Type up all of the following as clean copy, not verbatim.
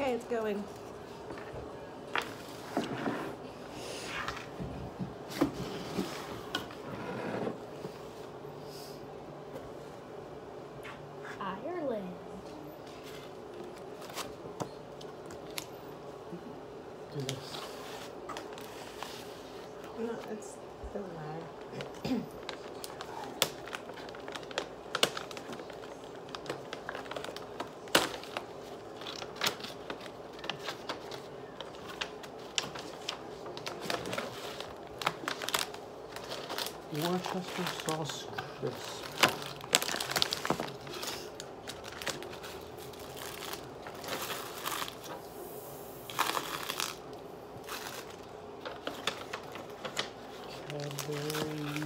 Okay, it's going. Ireland. Do this. No, it's doesn't matter. Worcester sauce crisp. Cadbury.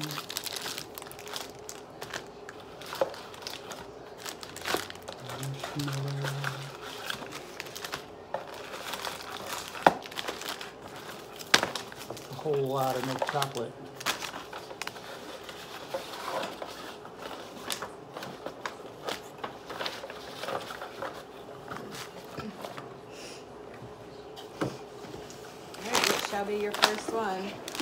Marshmallow. A whole lot of milk chocolate. Shall be your first one.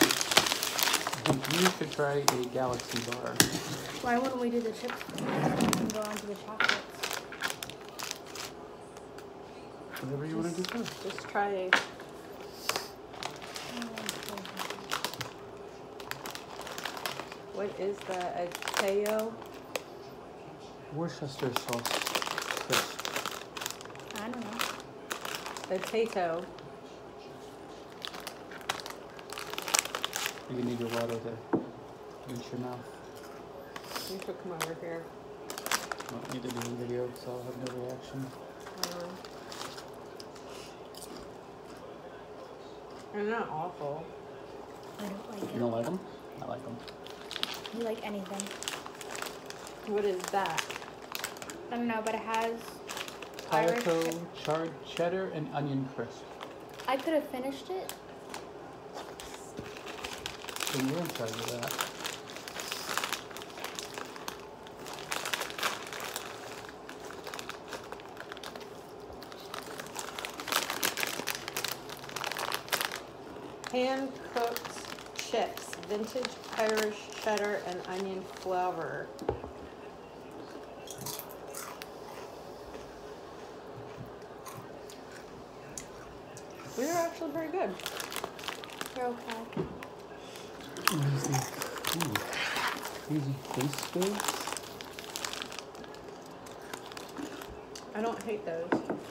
You should try a Galaxy bar. Why wouldn't we do the chips and go on to the chocolates? Whatever you want to do first. Just try. What is that? A Teo? Worcester sauce crisp. I don't know. A Tato. You need your water to rinse your mouth. You should come over here. I don't need to do a video because I'll have no reaction. They're not awful. I don't like it. You don't like them? I like them. You like anything? What is that? I don't know, but it has Irish. Taco, charred cheddar, and onion crisp. I could have finished it. So you're in charge of that. Hand-cooked chips, vintage Irish cheddar and onion flavor. These are actually pretty good. They're okay. What is the crazy face face? I don't hate those.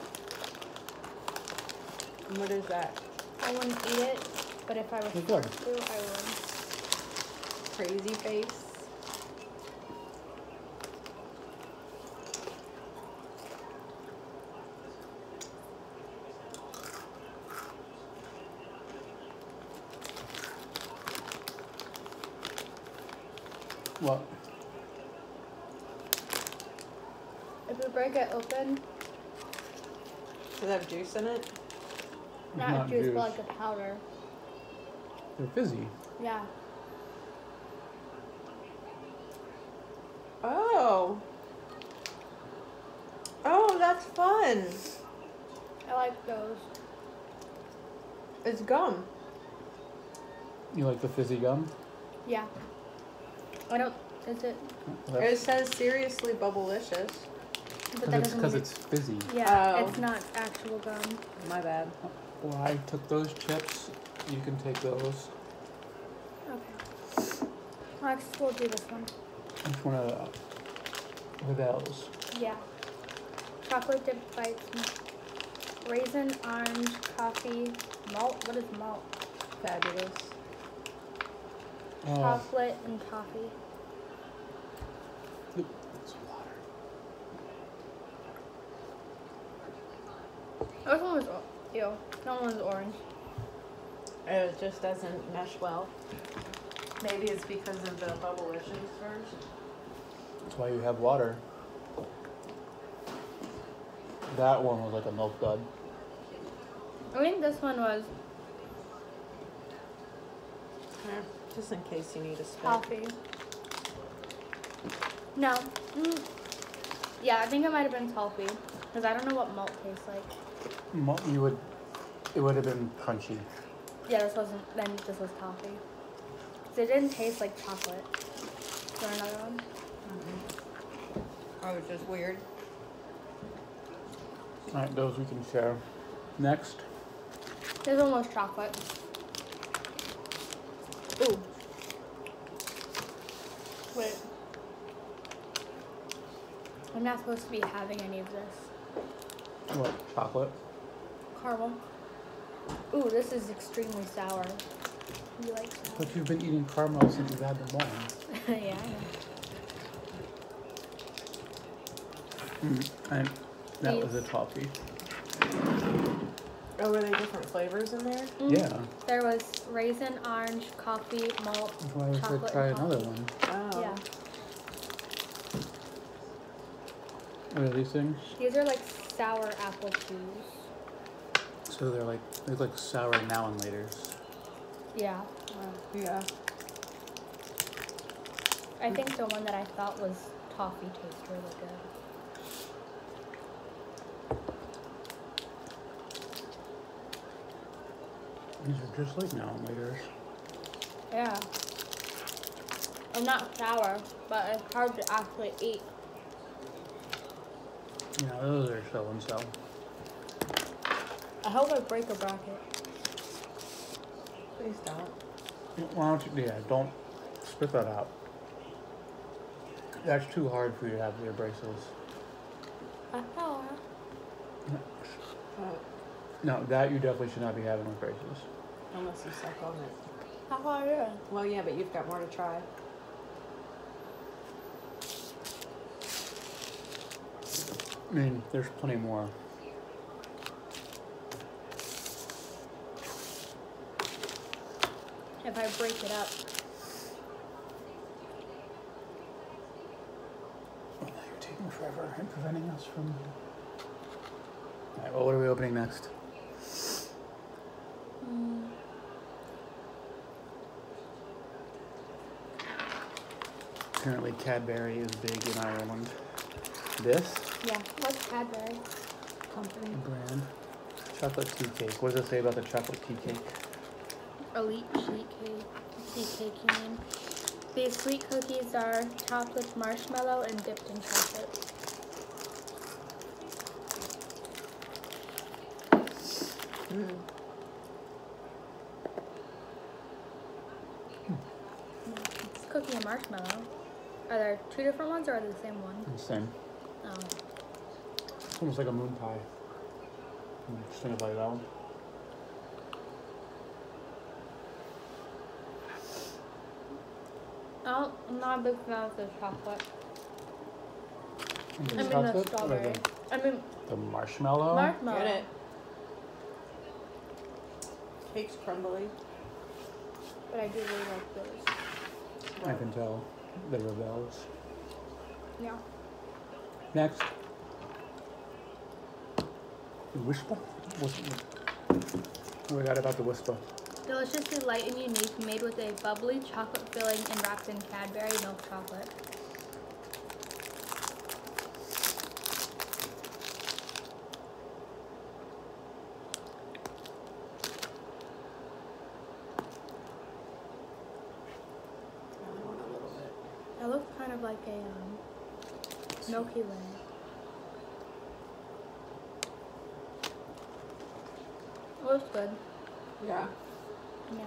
And what is that? I wouldn't eat it, but if I was They're good. forced to, I would. Crazy face. What? If we break it open, Does it have juice in it? not juice, but like a powder. They're fizzy. Yeah. Oh. Oh, that's fun. I like those. It's gum. You like the fizzy gum? Yeah. I don't. Is it? It says seriously bubblicious. But that doesn't Because mean it's fizzy. Yeah, Oh. it's not actual gum. My bad. Well, I took those chips. You can take those. Okay. Next, we'll do this one. Which one are those? Yeah. Chocolate dip bites. Raisin, orange, coffee, malt. What is malt? Fabulous. Oh, Chocolate and coffee. look, it's water. This one was ew. That one was orange. It just doesn't mesh well. Maybe it's because of the bubblicious first. That's why you have water. That one was like a milk dud. I think this one was Just in case you need a spit. coffee. No. Yeah, I think it might have been toffee. Because I don't know what malt tastes like. It would have been crunchy. Yeah, this wasn't. Then this was toffee. 'Cause it didn't taste like chocolate. Is there another one? Oh, it's just weird. All right, those we can share. Next, This one was chocolate. Ooh. Wait. I'm not supposed to be having any of this. what? Chocolate. Caramel. Ooh, this is extremely sour. You like sour? But you've been eating caramel since you've had them born. Yeah, I know. And that was a toffee. Oh, were they different flavors in there? Yeah. There was raisin, orange, coffee, malt, That's why I said chocolate, try and another coffee. one. Oh. Yeah. What are these things? These are like sour apple chews. So they're like sour now and laters. Yeah. Yeah. I think the one that I thought was toffee tastes really good. These are just like now and laters. Yeah. And not sour, but it's hard to actually eat. Yeah, those are so and so. I hope I break a bracket. Please don't. Why don't you? Yeah, don't spit that out. That's too hard for you to have your braces. I know. Oh, No, that you definitely should not be having with braces. unless you suck on it. How hard is it? Well, yeah, but you've got more to try. I mean, there's plenty more. If I break it up. Oh, now you're taking forever and preventing us from. Alright, well, what are we opening next? Apparently, Cadbury is big in Ireland. This Yeah. What's Cadbury? Company. brand, chocolate tea cake. What does it say about the chocolate tea cake? Elite sheet cake. Tea cake, you mean? These sweet cookies are topped with marshmallow and dipped in chocolate. Mm. It's cookie and marshmallow. Are there two different ones or are they the same one? The same. Oh. It's almost like a moon pie. Just think about that one. Oh, I'm not a big fan of the chocolate. The I mean the chocolate or strawberry. I mean the marshmallow? marshmallow. Get it? Cake's crumbly. But I do really like those. I can tell. They rebels. Yeah. Next. The Whisper? What we got about the Whisper? Deliciously light and unique, made with a bubbly chocolate filling and wrapped in Cadbury milk chocolate. It looks kind of like a Milky Way. It looks good. Yeah. Yeah.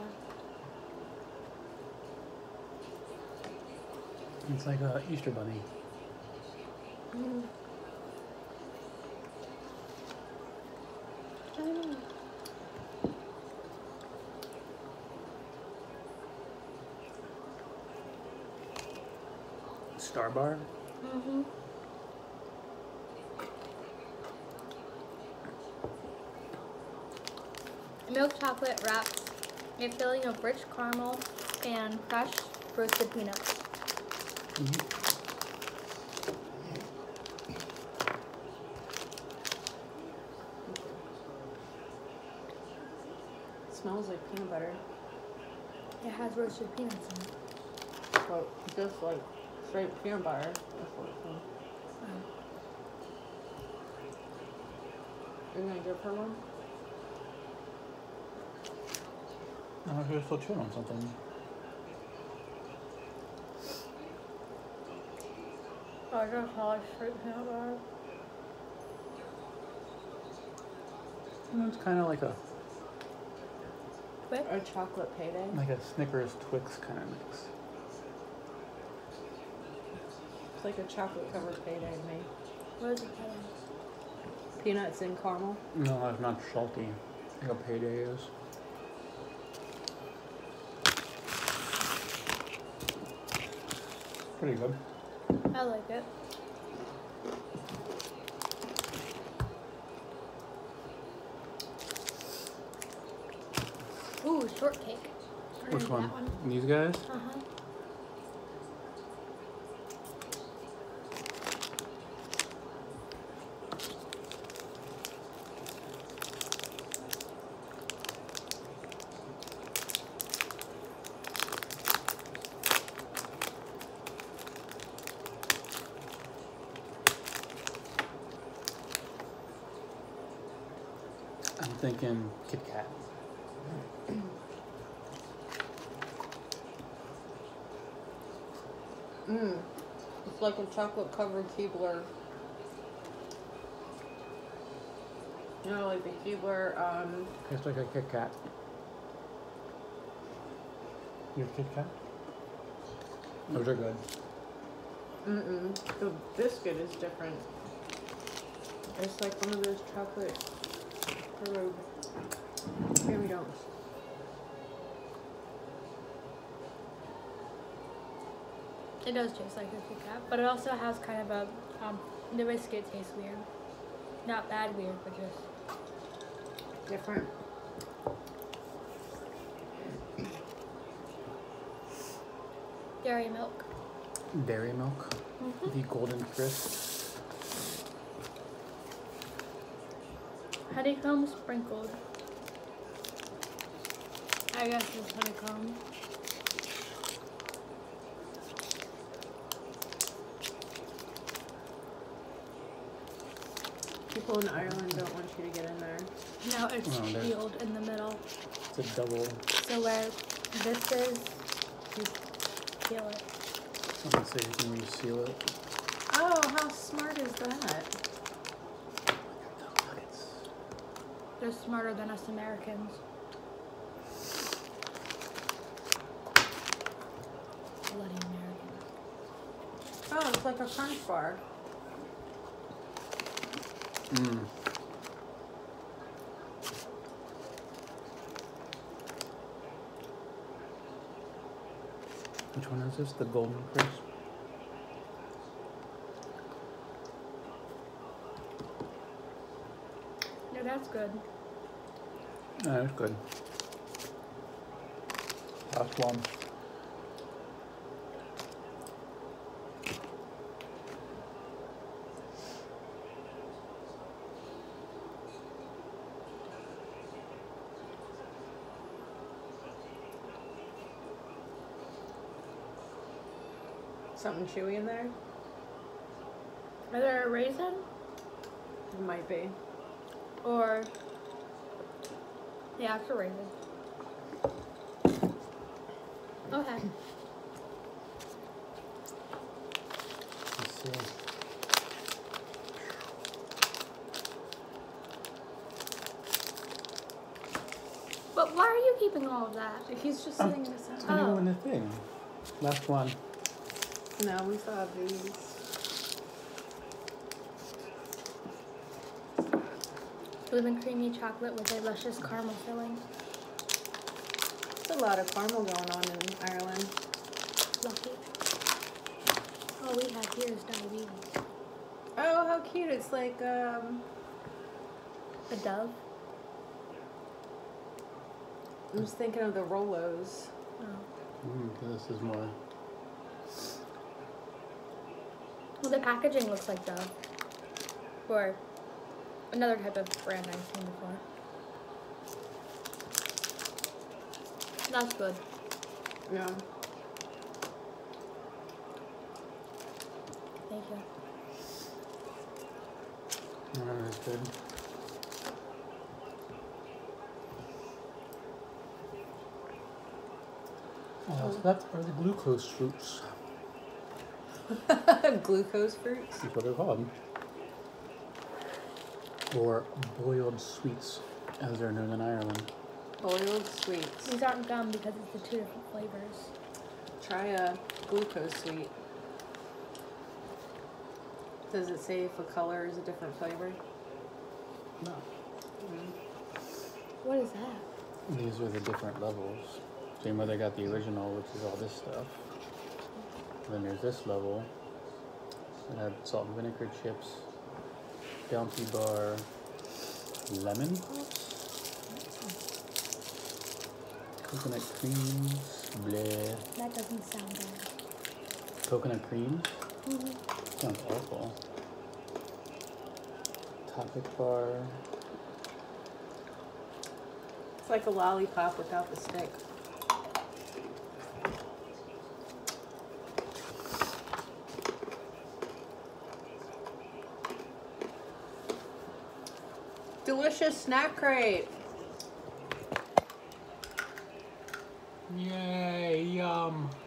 It's like a Easter bunny. Mm. I don't know. Star Bar? Mm-hmm. Milk chocolate wraps a filling of rich caramel and fresh roasted peanuts. Smells like peanut butter. It has roasted peanuts in it. So just like straight peanut butter. That's what it smells. You're gonna give her one? I don't know if you're still chewing on something. Oh, I got college fruit peanut butter. It's kind of like a Quick? Or chocolate payday? like a Snickers Twix kind of mix. It's like a chocolate covered payday to me. What is it? Peanuts and caramel. No, it's not salty. Like a payday is. Pretty good. I like it. Ooh, shortcake. I Which like one? that one. These guys? Uh-huh. I'm thinking Kit Kat. Mmm. It's like a chocolate covered Keebler. You know, like the Keebler, Tastes like a Kit Kat. Your Kit Kat? Those are good. the biscuit is different. It's like one of those chocolate covered Here don't. It does taste like a Kit Kat, but it also has kind of a, the biscuit tastes weird. Not bad weird, but just Different. dairy milk. Dairy milk. Mm-hmm. The Golden Crisp. Honeycomb sprinkled. I guess it's honeycomb. People in Ireland don't want you to get in there. No, it's Oh, there. sealed in the middle. It's a double. So where this is, you peel it. Let's see, you can reseal it. Oh, how smart is that? They're smarter than us Americans. Bloody Americans. Oh, it's like a Crunch bar. Mmm. Which one is this? The Golden Crisp? No, that's good. No, it's good. Last one. Something chewy in there? Are there a raisin? It might be. Or, yeah, it's a raisin. Okay. Let's see. But why are you keeping all of that? He's just Oh. sitting in his It's house. not even the thing. Last one. No, we still have these. Smooth and creamy chocolate with a luscious caramel filling. There's a lot of caramel going on in Ireland. Lucky. All we have here is diabetes. Oh, how cute. It's like, A dove. I'm just thinking of the Rolos. Oh. This is more. Well, the packaging looks like Dove. Or another type of brand I've seen before. That's good. Yeah. Thank you. That's good. So that are the glucose fruits. Glucose fruits. That's what they're called. Or boiled sweets, as they're known in Ireland. Boiled sweets. These aren't gum because it's the two different flavors. Try a glucose sweet. Does it say if a color is a different flavor? No. What is that? These are the different levels. So your mother got the original, which is all this stuff. Then there's this level. It had salt and vinegar chips, Bounty bar, lemon puffs, coconut creams, bleh. That doesn't sound bad. Coconut creams? Sounds awful. Topic bar. It's like a lollipop without the stick. Delicious snack crate. Yay, yum.